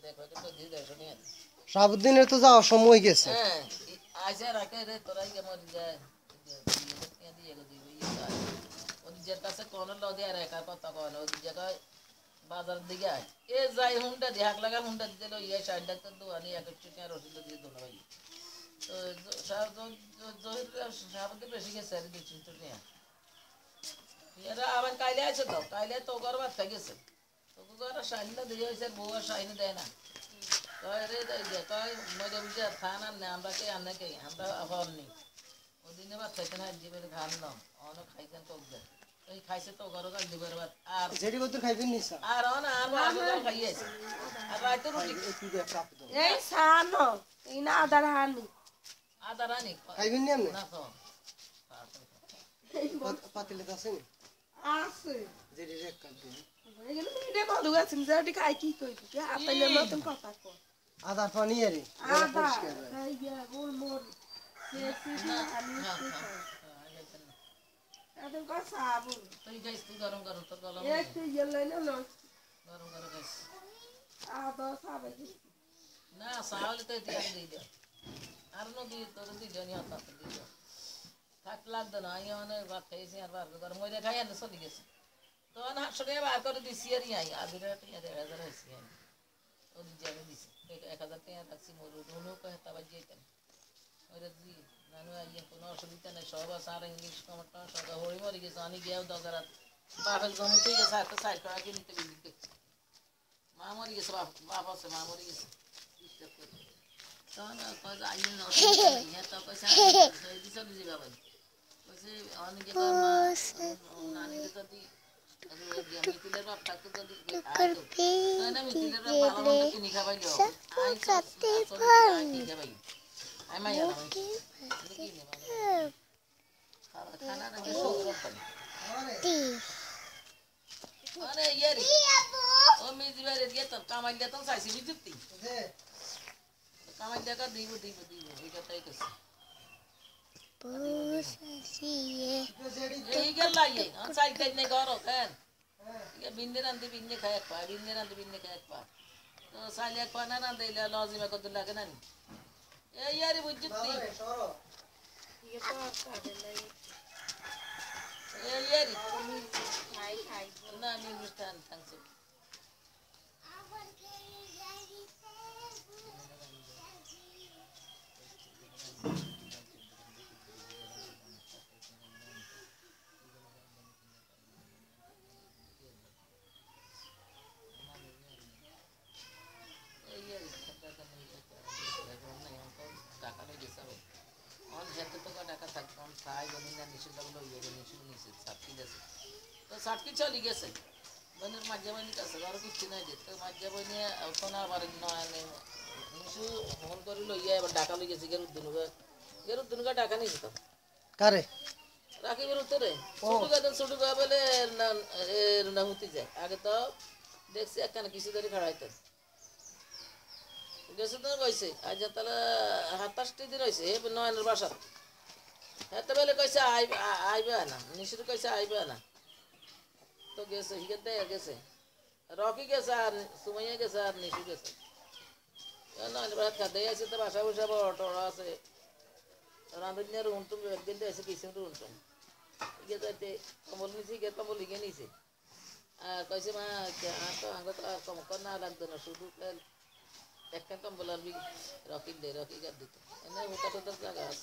শাহাবুদ্দিনের তো যাওয়ার সময় গেছে। হ্যাঁ আইসা রাখে রে তোরাই কেমন যায় ওদের কাছে কোন লদি আর একা কথা কয় না ওদের জায়গায় বাজার দিকে আয় এ যাই হুন্ডা দিয়ে হাক লাগা হুন্ডা দিল ইয়ে ষাট ডাক্তার দোয়ানি এক চুটি আর ওষুধ দিয়ে দোনো ভাই তো শাহাবুদ্দিন বেশি গেছে আর দিচ্ছি তো নিয়ে এরা আবার কাইলে আছে তো কাইলে তো ঘর বাচ্চা গেছে তোকে ঘর শাহিনা দিয়ে হয়েছে বউ আর শাহিনা দেয় না কয় রে কয় মজা বুঝে থান আর না আমরা কে আনে কে আমরা হর নি ওদিনে বাচ্চাকে না জীবের খান না অনেক খাইতেন তো ওই খাইছে তো ঘর গাল দিবার বাদ আর যেটি কত খাইবেন নি স্যার আর না আর আগে খাইয়েছে আর রাতে রুটি এই সানো এই না আদার হানি আদা রানি খাইবেন নি আপনি না তো পাতিলে তো আছে নি আছে যেটি রেক কাট দিন এগুলো মিটে মধু গাছ যেটি খাই কি কইবি কি আতাইলে মতন কথা কো আদার পানি আরে আদা এই যে গোল মোর সেসি আমি আদম কা সাবুন তুই খাইস তুই গরম গরম তোর গরম একটু জেলাই না গরম গরম খাইস আদা সাবে না সাহলে তো দিয়ে দিয়ে দে আর নদী তোর দিয়ে জানি হাত দিয়ে দে থাক লাগতো না আমি অনেক ভাত খাইছি আর বার করে মই দেখাই আর চলে গেছে তো না 800 টাকা বার করে দিছি আর আই আদিরা টাকা 1000 হইছে ওই জায়গা দিছি 1000 টাকা রাখছি মোর রুনো কয় তা বাজে যেতেন ওরে জি নানু আইয়ে কোনো অসুবিধা নাই সব সারা ইংলিশ টমেটো সব হরি মরি গেছে আমি গিয়েও 10,000 বাপের জমি থেকে গেছে একটা সাইড করে কি নিতে বিলিতে মা মরি গেছে বাপ আছে মা মরি গেছে তো না কয় আইয়ে না অসুবিধা নাই হ্যাঁ তো পয়সা দিছে দিছে বাবা কইছে অনেকে কয় মা নানি তো দি মিতিলের বাপ থাকতো তো না মিতিলের বাপ ভালো মন্দ কিনে খাবাইলো আই কি খাবাই আই মাইয়া না কি নে খানা না সুন্দর পানি আরে ইয়ারি ও মিজি বারে দিয়ে তো কামাই দিয়ে তো চাইছি বুঝতি কামাই দেখা দিব এটা তাই কইছে এই গেল লাগে আমি চাই তাই নাই ঘর কেন বিন্নে রান্ধি বিন্নে খায় এক পা বিন্নে রান্ধি বিন্নে খায় এক পা তো চাইলে এক পা না রান্ধে লজিমা কত লাগে না এই ইয়ারি বুঝতি এই ইয়ারি না আমি অনুষ্ঠান থাকছি ষাটকি চলে গেছে বোনের মাঝে বানি কাছে আরো কিছু নাই যে তো মাঝে বানি এখন আবার নিশু ফোন করে লইয়া এবার ডাকা লই গেছে গেরুদ্দিনকে ডাকা নিয়েছে তো কারে রাকিবের উত্তরে ছোট গা বলে না হতে যায় আগে তো দেখছি একখানে কিছু ধরে খাড়াইতে গেছে তো কইছে আজ তাহলে 27 দিন হয়েছে হে নয়নের বাসাত এত বেলে কইছে আইবে না নিশুর কইছে আইবে না তো গেছে হিগেতে গেছে রকি গেছে আর সুমাইয়া গেছে আর নিশু গেছে নয়নের বাসাত খাতে আছে তো বাসা বসা বড় টড় আছে রাঁধুনিয়ার উন্টুম একদিন এসে কিছু উন্টুম গেতে কম্বল নিছি গে কম্বল লিখে নিছে আর কইছে মা আর তো আগে তো আর কম না লাগতো না শুধু একটা কম্বল আর রকি গাদ দিত এনে ওটা তো জায়গা আছে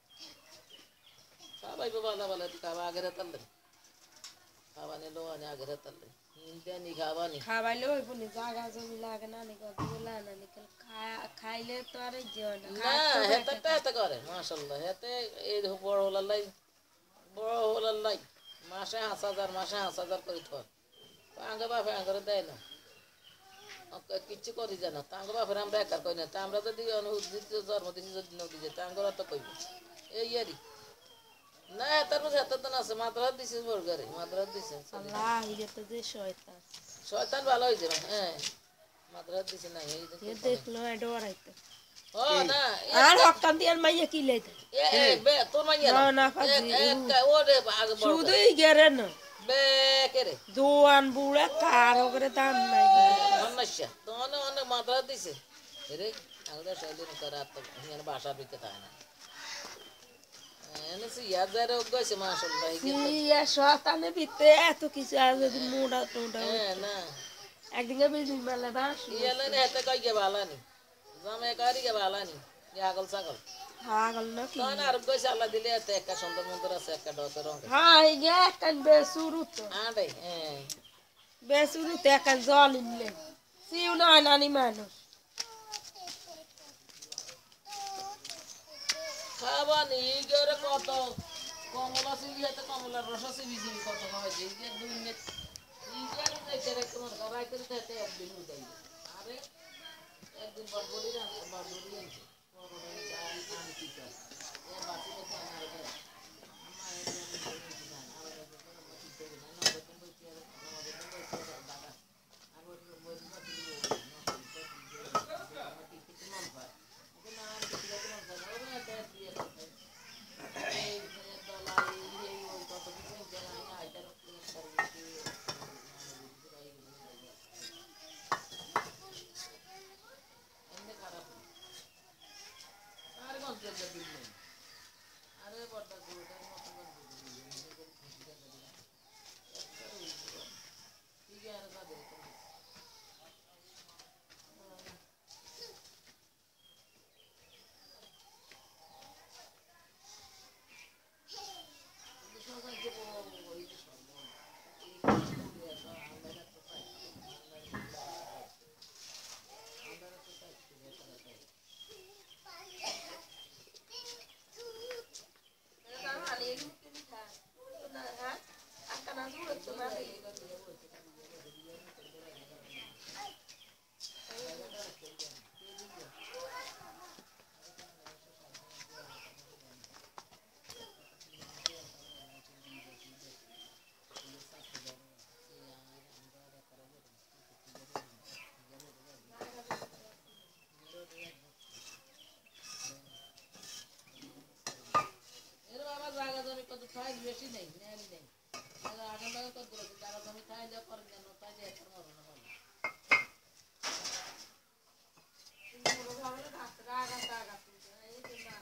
সবাই ভালো ভালো খাওয়া আগের তাললেন খাওয়া নিলো আগের তাললেন ইন্ডিয়ানি খাওয়াইলে ওই বলি জায়গা জমি লাগে না নিকো বলা না নিকল খাইলে তো আর জীবন না হেতে করে মাশাআল্লাহ হেতে এই বড় হলাল্লাই মাসে 5,000 করে থর আঙ্গ বাপে আঙ্গরে দেয় না কিচ্ছু করি জানা তা আঙ্গ বাপের আমরা একার কই না তা আমরা যদি উদ্ভিদ জন্ম দিছি যদি নদী যে তা আঙ্গরা তো কইব এই ইয়ারি না তার মধ্যে এত দিন আছে মাদ্রাস দিছে বর্গারে মাদ্রাস দিছে আল্লাহ এটা তো যে শয়তান ভালো হইছে হ্যাঁ মাদ্রাস দিছে না এই দেখলো ডরাইতো ও না আর হকান দিয়ার মাইয়া কি লেতে এ বে তোর মাইয়া না না ফাজি ওরে শুধুই গেরে না বেকে রে জোয়ান বুড়া কারো করে দাম নাই সমস্যা তো অনেক মাত্রা দিছে রে আমাদের শৈলীন করে আর তো হিয়ার বাসার ভিতরে থাকে না এনেছি ইয়ার যারে গেছে মাশাআল্লাহ সিয়া শতানে ভিতরে এত কিছু আর যদি মোড়া টোটা না একদিকে বেশি মেলে বাস ইয়ালে না হাতে কই গে বালানি জামে কারি গে বালানি আগল ছাগল পাগল নাকি তখন আর গেছে আল্লাহ দিলে এত একটা সুন্দর মন্দির আছে একটা ডতের রঙ হ্যাঁ এই যে একখান বেসুরু তো আরে হ্যাঁ বেসুরু তো একখান জল ইনলে সিউ নয় নানি মানুষ খাবানি গেরে কত কমলা সিলি হাতে কমলার রস আছে বিজি কত হয় যে যে দুই মিনিট ইজার দেখে রে তোমার রাইতে রাইতে একদিন উঠাই আরে একদিন বড়বড়ি না বড়বড়ি আছে বড়বড়ি চাই আমি কি কর এ বাকি তো আমার এটা আমার এটা না আর এটা তো আমার কি করে না না বেতন বইতে আর আমাদের বইতে দাদা আর ওই বইতে না তুই আমার কি কিছু মন পায় না আর কিছু মন পায় না ওরা এটা দিয়ে এই দলাই এই ওই কত কিছু জানা না এটা আরে বড় গুড়ার মতো ঠিক আছে আর কাদের খাই বেশি নেই নেই নেই আগে লাগে কত দূর জায়গা জমি খাই যা করেন কেন তাই যে এখন মরো না বলো পুরো ভাবে ডাক্তার আগা এই যে না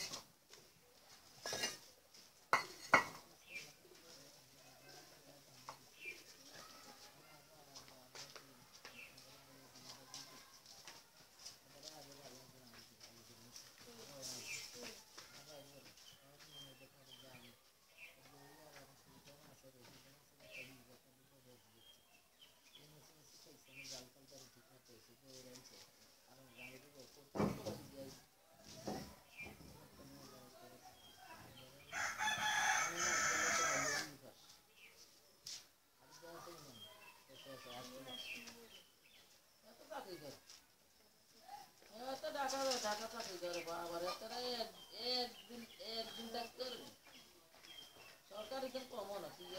ঢাকা চাকরি করে বাবার একদিন ডাক্তার সরকারি তো কমও না কি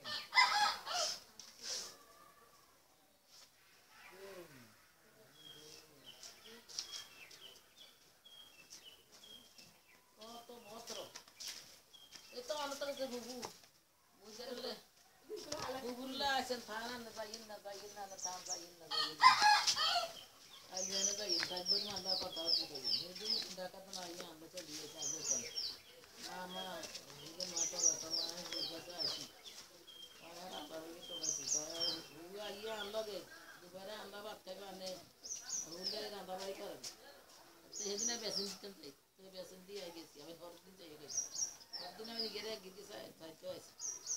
কত ভদ্র এ তো অনেক যে বুবু বুঝতে পারলে বুবুল্লা আছেন থানা না যাইন না থাম যাইন না আইয়ানে যাইন তাইবুর মান্দা কথা হচ্ছে যদি ঢাকা তো নাই আমরা চলে গেছি আগে চলে মামা এই মাটা কথা মানে বুঝতে আছি আর আপনারা তো বলছি তো আইয়া আমরা দে দুবারে আমরা ভাত খাইবা নে রুলে গাঁদা বাই করেন সেদিন বেসিন দিতেন তাই তো বেসিন দিয়ে গেছি আমি হর দিন যাই গেছি হর দিন আমি গেলে গিয়ে যাইতে আছি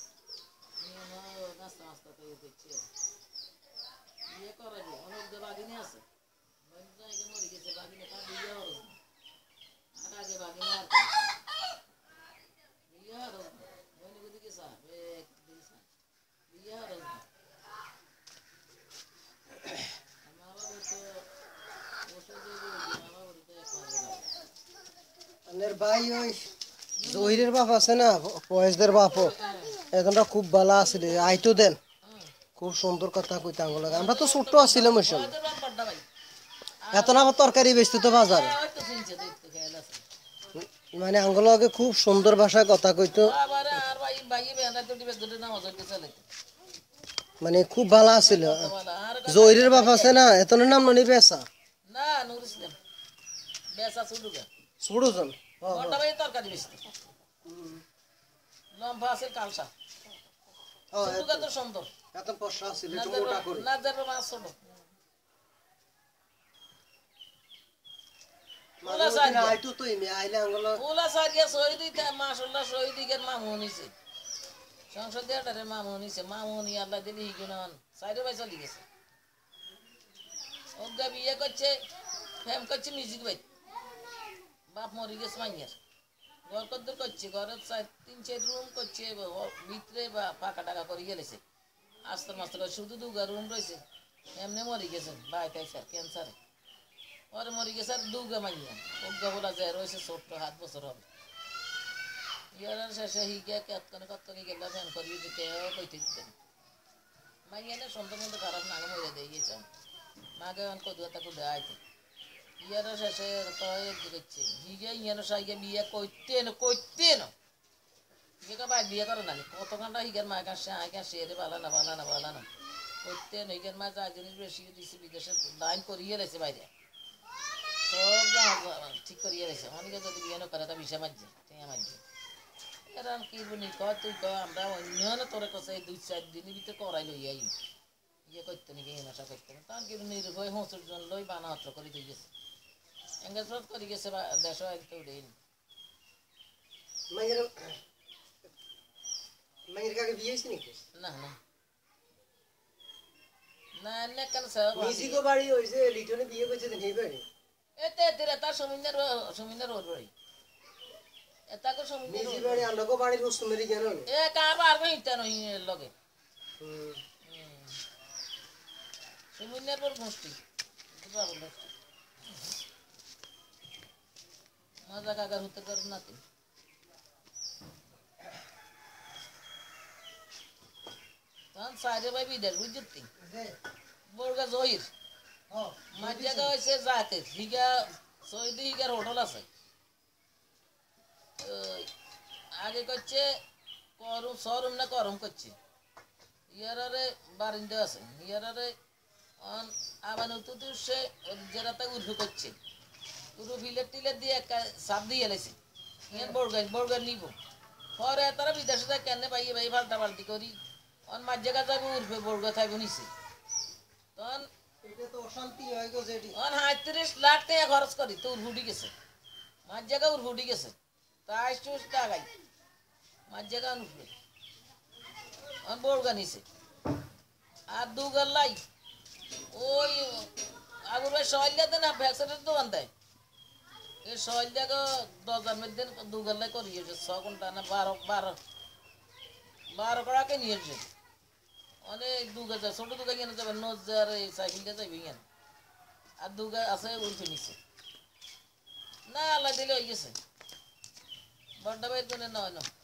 নাস্তা নাস্তা তো দেখছি ইয়ে করাবো অনেক যে বাগিনী আছে মরে গেছে বাগিনী তার বিয়ে হরস আর আগে বাগিনী আর বিয়ে হরস বইনি বুঝি গেছা বিয়ে হরস আমার বাবু তো ওষুধ আমার বাবু তো আনের ভাই ওই জহিরের বাপ আছে না পয়েসদের বাপও এখনটা খুব ভালো আছিল আইতো দেন খুব সুন্দর কথা কইতে আঙ্গুল আমরা তো ছোট্ট আছিলাম ওই সময় এত না তরকারি বেচতো তো বাজারে মানে আঙ্গুল খুব সুন্দর ভাষায় কথা কইতো আবার আর ভাই ভাই বেঁধা তো দিবে দুটো নামাজ হইতে চলে মানে খুব ভালো আছিল বলা আর জহিরের বাপ আছে না এতনের নাম ননি পেশা না নুর ইসলাম বেসা সুডুগা ছোটজন বড়টা ভাই তরকারি বেশি লম্বা আছে কালসা সুডুগা তো সুন্দর এত পয়সা আছিল একটু মোটা করে নাজার মাছ ছোট ওলা সারিয়া আইতো তো ইমে আইলে আঙ্গুলো ওলা সারিয়া শহীদ মাশাল্লাহ শহীদের মামু নিছে সংসদে আটারে মামু নিছে মামু নি আল্লাহ দিলি হিগুনন সাইডে ভাই চলে গেছে ওগা বিয়ে করছে ফেম করছে মিউজিক ভাই বাপ মরি গেছে মাইয়ার ঘর কদ্দুর করছে ঘরের 3-4 রুম করছে ভিতরে বা পাকা টাকা করে গেলেছে আস্তে মাস্তে করে শুধু 2 রুম রয়েছে এমনি মরি গেছে ভাই তাই স্যার ক্যান্সারে পরে মরি গেছে আর 2 মাইয়া ওগা বলা যায় রয়েছে ছোট্ট 7 বছর হবে ইয়ার শেষে হিগে কতক্ষণ গেল ফ্যান করি যে কেউ কইতে দিতেন মাইয়া না সন্তান মধ্যে খারাপ না মরে দিয়ে গেছে মাকে কদুয়াতা কুদে আইতে ইয়ার শেষে কয় দিচ্ছে হিগে ইয়ানো সাইগে বিয়ে কইতে না হিগে ভাই বিয়ে করে না কত ঘন্টা হিগের মা কাছে আয় কাছে রে ভালো না কইতে না হিগের মা যা জিনিস বেশি দিছে বিদেশে লাইন করিয়ে রেছে বাইরে সব ঠিক করিয়ে রেছে অনেকে যদি বিয়ে না করে তা বিষা মারছে টেঙা মারছে এরা কি বলি কয় তুই কয় আমরা অন্য না তোরে কাছে 2-4 দিনের ভিতরে করাই লই আই ইয়ে করতে নাকি এই নেশা করতে তার কি নির্ভয় হোঁচর জন লই বানা হত্র করে দিয়ে গেছে এঙ্গেজমেন্ট করে গেছে দেশ একটু উঠেই মাইয়ের মাইয়ের কাকে বিয়ে হয়েছে নাকি না না না এনে কেন সব মিউজিকও বাড়ি হয়েছে লিটনে বিয়ে করছে নেই বাড়ি এতে এতে তার সমিনার ওর বাড়ি এতাকে সমিনার মিউজিক বাড়ি আন্ডকো বাড়ির বস্তু মেরি কেন এ কার পারবে ইটা নই লগে সমিনার পর গোষ্ঠী মজা কাকার হতে পারে না তুই তখন সাইডে ভাই বিদেশ বুঝছি বর্গা জহির মাঝ জায়গা হয়েছে জাতের হিগা সৈদি হিগার হোটেল আছে আগে করছে করম শোরুম না করম করছে ইয়ারে বারিন্দা আছে ইয়ারে আবার নতুন সে যেটাতে উর্ফু করছে উর্ফু ফিলেট দিয়ে একটা সাপ দিয়ে এলেছে ইয়ার বর্গার নিব পরে তারা বিদেশে যায় কেন ভাই পাল্টা পাল্টি করি অন মাঝ জায়গা যাবে উর্ফে বর্গা থাকবে নিছে তখন অশান্তি হয়ে গেছে এটি 35 লাখ টাকা খরচ করি তো উর্ফুটি গেছে মাঝ জায়গা উর্ফুটি গেছে তাই টাকাই মাঝ জায়গা উর্ফে বর্গা নিছে আর 2 গল্লাই ওই আগুর ভাই সহজে না ভ্যাকসিনের দোকান দেয় এই সহজ জায়গা 10 মধ্যে 2 গল্লাই করিয়েছে 6 ঘন্টা না 12 কড়াকে নিয়েছে অনেক 2 ছোট দুগা কিনে যাবে নজার এই সাইকেলটা যাইবে ইয়ান আর 2 আছে উল্টে নিছে না আল্লাহ দিলে হয়ে গেছে বড়টা বাইর করে না